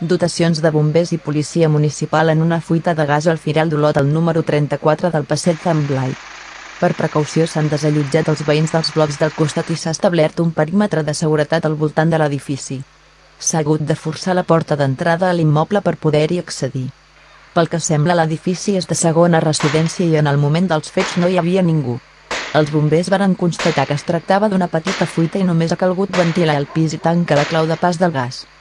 Dotacions de bombers i policia municipal en una fuita de gas al Firal d'Olot al número 34 del Passeig d'en Blai. Per precaució s'han desallotjat els veïns dels blocs del costat i s'ha establert un perímetre de seguretat al voltant de l'edifici. S'ha hagut de forçar la porta d'entrada a l'immoble per poder-hi accedir. Pel que sembla l'edifici és de segona residència i en el moment dels fets no hi havia ningú. Els bombers varen constatar que es tractava d'una petita fuita i només ha calgut ventilar el pis i tancar la clau de pas del gas.